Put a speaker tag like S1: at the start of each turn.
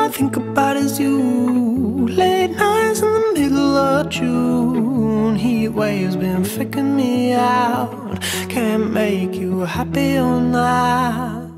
S1: I think about is you. Late nights in the middle of June, heat waves been faking me out. Can't make you happy all night.